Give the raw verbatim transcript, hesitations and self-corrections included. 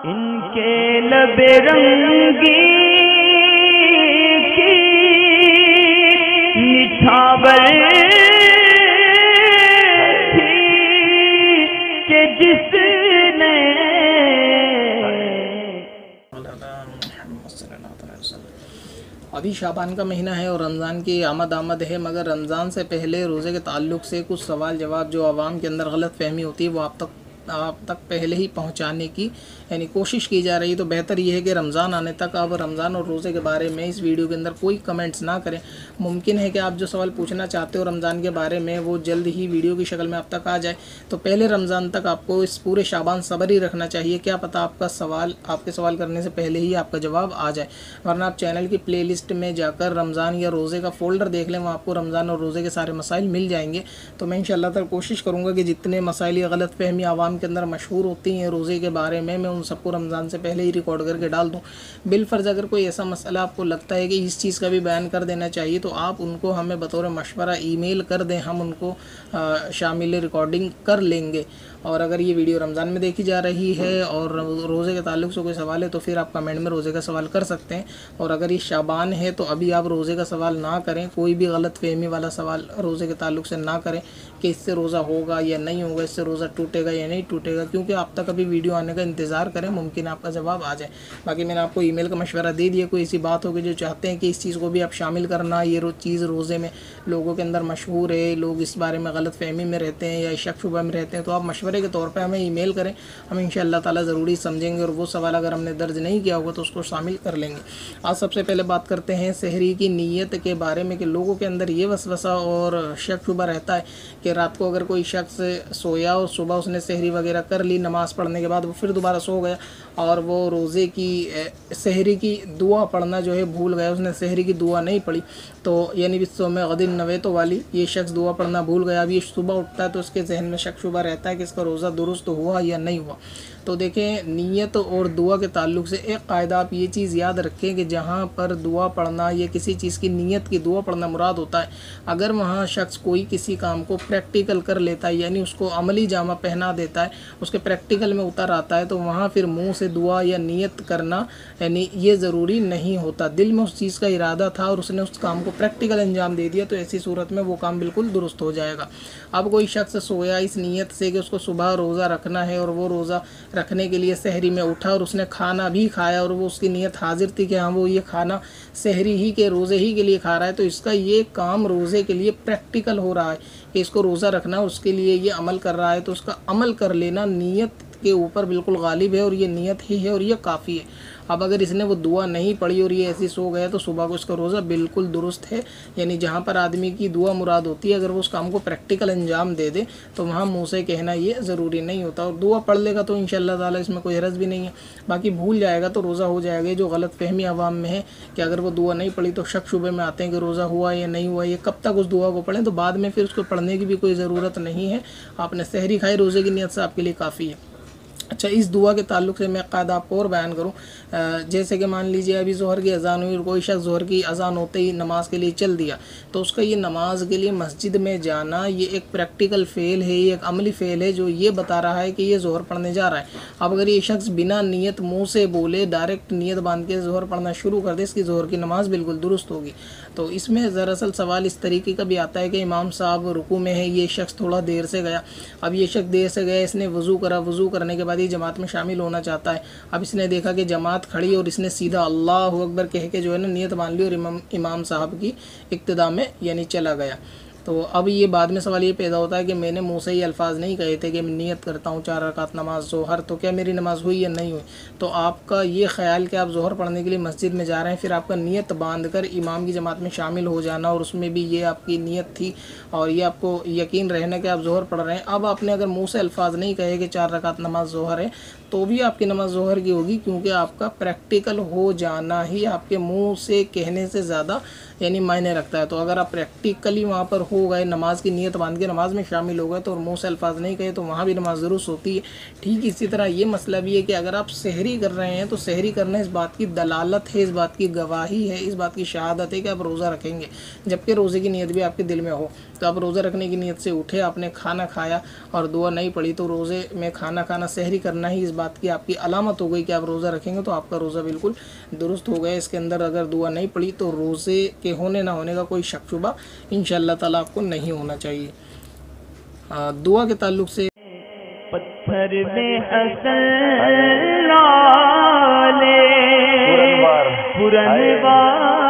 इनके लबे रंगी की निछावर थी कि जिसने अभी शाबान का महीना है और रमज़ान की आमद आमद है, मगर रमज़ान से पहले रोज़े के ताल्लुक़ से कुछ सवाल जवाब जो आवाम के अंदर गलत फहमी होती है वो आप तक आप तक पहले ही पहुंचाने की यानी कोशिश की जा रही है। तो बेहतर ये है कि रमज़ान आने तक आप रमज़ान और रोज़े के बारे में इस वीडियो के अंदर कोई कमेंट्स ना करें। मुमकिन है कि आप जो सवाल पूछना चाहते हो रमज़ान के बारे में वो जल्द ही वीडियो की शक्ल में आप तक आ जाए। तो पहले रमज़ान तक आपको इस पूरे शाबान सब्र ही रखना चाहिए, क्या पता आपका सवाल आपके सवाल करने से पहले ही आपका जवाब आ जाए। वरना आप चैनल की प्ले लिस्ट में जाकर रमज़ान या रोज़े का फ़ोल्डर देख लें, वहाँ आपको रमज़ान और रोज़े के सारे मसाइल मिल जाएंगे। तो मैं इंशाअल्लाह ताला कोशिश करूँगा कि जितने मसाइल या गलत फहमी आवाम के अंदर मशहूर होती हैं रोज़े के बारे में, मैं उन सबको रमज़ान से पहले ही रिकॉर्ड करके डाल दूँ। बिलफर्ज अगर कोई ऐसा मसला आपको लगता है कि इस चीज़ का भी बयान कर देना चाहिए तो आप उनको हमें बतौर मशवरा ईमेल कर दें, हम उनको शामिल रिकॉर्डिंग कर लेंगे। और अगर ये वीडियो रमज़ान में देखी जा रही है और रोज़े के ताल्लुक़ से कोई सवाल है तो फिर आप कमेंट में रोज़े का सवाल कर सकते हैं। और अगर ये शाबान है तो अभी आप रोज़े का सवाल ना करें, कोई भी गलत फहमी वाला सवाल रोज़े के ताल्लुक़ से ना करें कि इससे रोज़ा होगा या नहीं होगा, इससे रोज़ा टूटेगा या नहीं टूटेगा, क्योंकि आप तक अभी वीडियो आने का इंतज़ार करें, मुमकिन आपका जवाब आ जाए। बाकी मैंने आपको ईमेल का मशवरा दे दिया। कोई ऐसी बात होगी जो चाहते हैं कि इस चीज़ को भी आप शामिल करना, ये रो चीज़ रोज़े में लोगों के अंदर मशहूर है, लोग इस बारे में गलत फहमी में रहते हैं या शक शुबा में रहते हैं, तो आप मशवरे के तौर पर हमें ईमेल करें, हम इंशाअल्लाह ताला ज़रूरी समझेंगे और वो सवाल अगर हमने दर्ज नहीं किया होगा तो उसको शामिल कर लेंगे। आज सबसे पहले बात करते हैं सहरी की नीयत के बारे में कि लोगों के अंदर ये वसवसा और शक शुबा रहता है कि रात को अगर कोई शख्स सोया और सुबह उसने सहरी वगैरह कर ली, नमाज़ पढ़ने के बाद वो फिर दोबारा सो गया और वो रोज़े की सहरी की दुआ पढ़ना जो है भूल गया, उसने सहरी की दुआ नहीं पढ़ी, तो यानी बिस्सो में गदिन नवेतो वाली ये शख्स दुआ पढ़ना भूल गया। अब ये सुबह उठता है तो उसके जहन में शक शुबा रहता है कि इसका रोज़ा दुरुस्त हुआ या नहीं हुआ। तो देखें, नीयत और दुआ के ताल्लुक़ से एक क़ायदा आप ये चीज़ याद रखें कि जहाँ पर दुआ पढ़ना या किसी चीज़ की नीयत की दुआ पढ़ना मुराद होता है, अगर वहाँ शख्स कोई किसी काम को प्रैक्टिकल कर लेता है यानी उसको अमली जामा पहना देता है, उसके प्रैक्टिकल में उतर आता है, तो वहाँ फिर मुँह से दुआ या नीयत करना यानी ये ज़रूरी नहीं होता। दिल में उस चीज़ का इरादा था और उसने उस काम को प्रैक्टिकल अंजाम दे दिया तो ऐसी सूरत में वो काम बिल्कुल दुरुस्त हो जाएगा। अब कोई शख्स सोया इस नीयत से कि उसको सुबह रोज़ा रखना है और वो रोज़ा रखने के लिए सहरी में उठा और उसने खाना भी खाया और वो उसकी नीयत हाजिर थी कि हाँ वो ये खाना सहरी ही के रोज़े ही के लिए खा रहा है, तो इसका ये काम रोज़े के लिए प्रैक्टिकल हो रहा है कि इसको रोज़ा रखना, उसके लिए ये अमल कर रहा है, तो उसका अमल कर लेना नीयत के ऊपर बिल्कुल गालिब है और ये नीयत ही है और ये काफ़ी है। अब अगर इसने वो दुआ नहीं पढ़ी और ये ऐसी सो गया तो सुबह को इसका रोज़ा बिल्कुल दुरुस्त है। यानी जहाँ पर आदमी की दुआ मुराद होती है, अगर वो उस काम को प्रैक्टिकल अंजाम दे दे तो वहाँ मुँह से कहना ये ज़रूरी नहीं होता। और दुआ पढ़ लेगा तो इंशाअल्लाह ताला इसमें कोई हरज भी नहीं है, बाकी भूल जाएगा तो रोज़ा हो जाएगा। जो गलत फहमी आवाम में है कि अगर वो दुआ नहीं पढ़ी तो शक शुबे में आते हैं कि रोज़ा हुआ या नहीं हुआ, ये कब तक उस दुआ को पढ़ें, तो बाद में फिर उसको पढ़ने की भी कोई ज़रूरत नहीं है। आपने सहरी खाई रोज़े की नीयत से आपके लिए काफ़ी है। अच्छा, इस दुआ के ताल्लुक़ से मैं क़ायदा आपको और बयान करूँ, जैसे कि मान लीजिए अभी ज़ोहर की अज़ान हुई और कोई शख्स ज़ोहर की अज़ान होते ही नमाज़ के लिए चल दिया, तो उसका ये नमाज के लिए मस्जिद में जाना ये एक प्रैक्टिकल फ़ेल है, ये एक अमली फ़ेल है जो ये बता रहा है कि ये ज़ोहर पढ़ने जा रहा है। अब अगर ये शख्स बिना नीयत मुँह से बोले डायरेक्ट नीयत बांध के ज़ोहर पढ़ना शुरू कर दे, इसकी ज़ोहर की नमाज़ बिल्कुल दुरुस्त होगी। तो इसमें दरअसल सवाल इस तरीके का भी आता है कि इमाम साहब रुकू में है, ये शख्स थोड़ा देर से गया, अब ये शख्स देर से गया, इसने वज़ू करा, वज़ू करने के बाद ये जमात में शामिल होना चाहता है। अब इसने देखा कि जमात खड़ी और इसने सीधा अल्लाहु अकबर कह के जो है ना नियत मान ली और इमाम इमाम साहब की इक्तिदा में यानी चला गया। तो अब ये बाद में सवाल ये पैदा होता है कि मैंने मुँह से ही अल्फाज नहीं कहे थे कि मैं नियत करता हूँ चार रकात नमाज ज़ोहर, तो क्या मेरी नमाज़ हुई या नहीं हुई। तो आपका ये ख्याल कि आप ज़ोहर पढ़ने के लिए मस्जिद में जा रहे हैं, फिर आपका नियत बांध कर इमाम की जमात में शामिल हो जाना और उसमें भी ये आपकी नियत थी और ये आपको यकीन रहना कि आप ज़ोहर पढ़ रहे हैं। अब आपने अगर मुँह से अल्फाज नहीं कहे कि चार रकात नमाज ज़ोहर है तो भी आपकी नमाज ज़ोहर की होगी, क्योंकि आपका प्रैक्टिकल हो जाना ही आपके मुंह से कहने से ज़्यादा यानी मायने रखता है। तो अगर आप प्रैक्टिकली वहाँ पर हो गए, नमाज की नीयत बांध के नमाज में शामिल हो गए तो मुँह से अल्फाज नहीं कहे तो वहाँ भी नमाज दुरुस्त होती है। ठीक इसी तरह ये मसला भी है कि अगर आप सहरी कर रहे हैं तो सहरी करना इस बात की दलालत है, इस बात की गवाही है, इस बात की शहादत है कि आप रोज़ा रखेंगे, जबकि रोज़े की नीयत भी आपके दिल में हो। तो आप रोज़ा रखने की नीयत से उठे, आपने खाना खाया और दुआ नहीं पढ़ी, तो रोज़े में खाना खाना सहरी करना ही इस बात की आपकी अलामत हो गई कि आप रोज़ा रखेंगे तो आपका रोज़ा बिल्कुल दुरुस्त हो गया। इसके अंदर अगर दुआ नहीं पड़ी तो रोज़े के होने ना होने का कोई शक शुबा इंशाअल्लाह ताला आपको नहीं होना चाहिए। आ, दुआ के ताल्लुक से पत्थर में हसन लाले पुरनवार